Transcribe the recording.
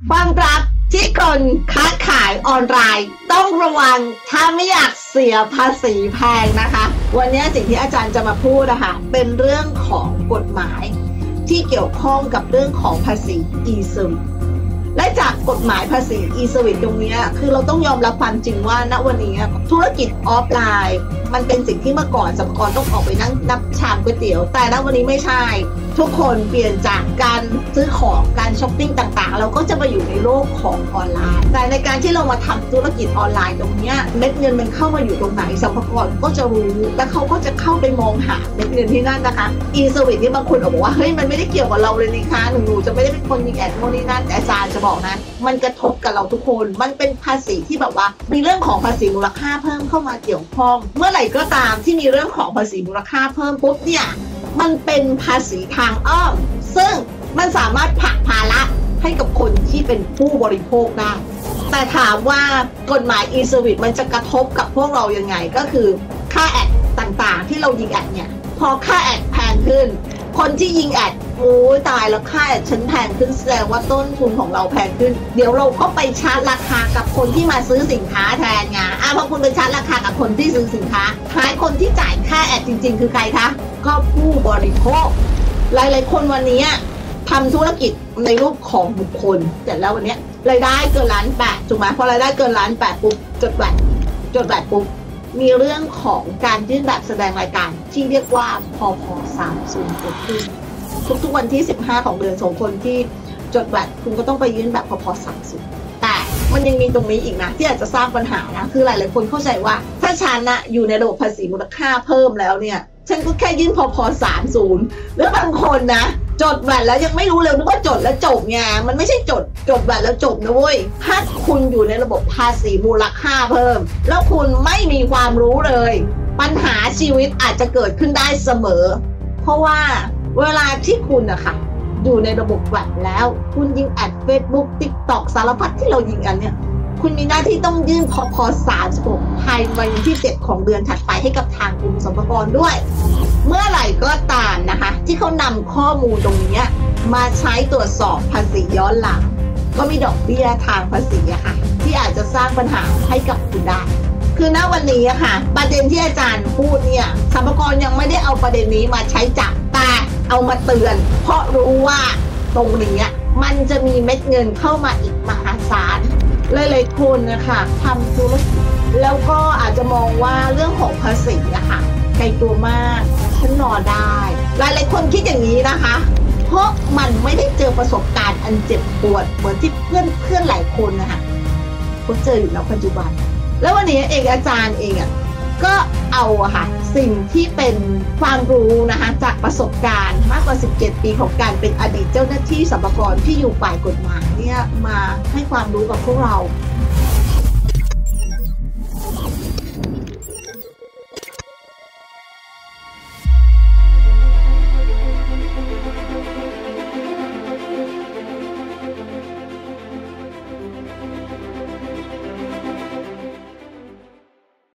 ความรักที่คนค้าขายออนไลน์ต้องระวังถ้าไม่อยากเสียภาษีแพงนะคะวันนี้สิ่งที่อาจารย์จะมาพูดนะคะเป็นเรื่องของกฎหมายที่เกี่ยวข้องกับเรื่องของภาษี e-service และจากกฎหมายภาษี e-service ตรงนี้คือเราต้องยอมรับความจริงว่าณวันนี้ธุรกิจออฟไลน์มันเป็นสิ่งที่เมื่อก่อนสรรพากรต้องออกไปนั่งนับชามก๋วยเตี๋ยวแต่ณวันนี้ไม่ใช่ทุกคนเปลี่ยนจากการซื้อของการช้อปปิ้งต่างๆเราก็จะมาอยู่ในโลกของออนไลน์แต่ในการที่เรามาทำธุรกิจออนไลน์ตรงนี้เม็ดเงินมันเข้ามาอยู่ตรงไหนสรรพากรก็จะรู้และเขาก็จะเข้าไปมองหาเม็ดเงินที่นั่นนะคะ e-service ที่บางคนบอกว่าเฮ้ยมันไม่ได้เกี่ยวกับเราเลยนี่คะหนูจะไม่ได้เป็นคนยิงแอดโน่นนี่นั่นแต่อาจารย์จะบอกนะมันกระทบกับเราทุกคนมันเป็นภาษีที่แบบว่ามีเรื่องของภาษีมูลค่าเพิ่มเข้ามาเกี่ยวข้องเมื่อไหร่ก็ตามที่มีเรื่องของภาษีมูลค่าเพิ่มปุ๊บเนี่ยมันเป็นภาษีทางอ้อมซึ่งมันสามารถผลักภาระให้กับคนที่เป็นผู้บริโภคได้แต่ถามว่ากฎหมาย e-service มันจะกระทบกับพวกเรายังไงก็คือค่าแอดต่างๆที่เรายิงแอดเนี่ยพอค่าแอดแพงขึ้นคนที่ยิงแอดโอ้ยตายแล้วค่าแอดฉันแพงขึ้นแสดงว่าต้นทุนของเราแพงขึ้นเดี๋ยวเราก็ไปชาร์จราคากับคนที่มาซื้อสินค้าแทนไงพอคุณไปชาร์จราคากับคนที่ซื้อสินค้าท้ายคนที่จ่ายค่าแอดจริงๆคือใครคะก็ผู้บริโภคหลายๆคนวันนี้ทำธุรกิจในรูปของบุคคลแต่แล้ววันนี้รายได้เกิน1,800,000ถูกไหมพอรายได้เกิน1,800,000ปุ๊บจดแวดปุ๊บมีเรื่องของการยื่นแบบแสดงรายการที่เรียกว่าพพ30เกิดขึ้นทุกวันที่15ของเดือนส่งคนที่จดแวดคุณก็ต้องไปยื่นแบบพพ30แต่มันยังมีตรงนี้อีกนะที่อาจจะสร้างปัญหานะคือหลายๆคนเข้าใจว่าถ้าฉันนะอยู่ในระบบภาษีมูลค่าเพิ่มแล้วเนี่ยฉันก็แค่ยื่นพพ30หรือบางคนนะจดแวดแล้วยังไม่รู้เลยนึกว่าจดแล้วจบไงมันไม่ใช่จดแวดแล้วจบนะเว้ยถ้าคุณอยู่ในระบบภาษีมูลค่าเพิ่มแล้วคุณไม่มีความรู้เลยปัญหาชีวิตอาจจะเกิดขึ้นได้เสมอเพราะว่าเวลาที่คุณนะคะอยู่ในระบบแวดแล้วคุณยิงแอด Facebook TikTok สารพัดที่เรายิงกันเนี่ยคุณมีหน้าที่ต้องยื่นพพ36ภายในวันที่7ของเดือนถัดไปให้กับทางกรมสรรพากรด้วยเมื่อไหร่ก็ตามนะคะที่เขานำข้อมูลตรงนี้มาใช้ตรวจสอบภาษีย้อนหลังก็มีดอกเบี้ยทางภาษีอะค่ะที่อาจจะสร้างปัญหาให้กับคุณได้คือณวันนี้อะค่ะประเด็นที่อาจารย์พูดเนี่ยสรรพากรยังไม่ได้เอาประเด็นนี้มาใช้จับแต่เอามาเตือนเพราะรู้ว่าตรงนี้มันจะมีเม็ดเงินเข้ามาอีกมหาศาลหลายๆคนนะคะทำธุรกิจแล้วก็อาจจะมองว่าเรื่องของภาษีอะค่ะไกลตัวมากฉันนอนได้หลายๆคนคิดอย่างนี้นะคะเพราะมันไม่ได้เจอประสบการณ์อันเจ็บปวดเหมือนที่เพื่อนหลายคนนะคะเขาเจออยู่ในปัจจุบันแล้ววันนี้เองอาจารย์เองก็เอาค่ะสิ่งที่เป็นความรู้นะคะจากประสบการณ์มากกว่า17 ปีของการเป็นอดีตเจ้าหน้าที่สรรพากรที่อยู่ฝ่ายกฎหมายเนี่ยมาให้ความรู้กับพวกเรา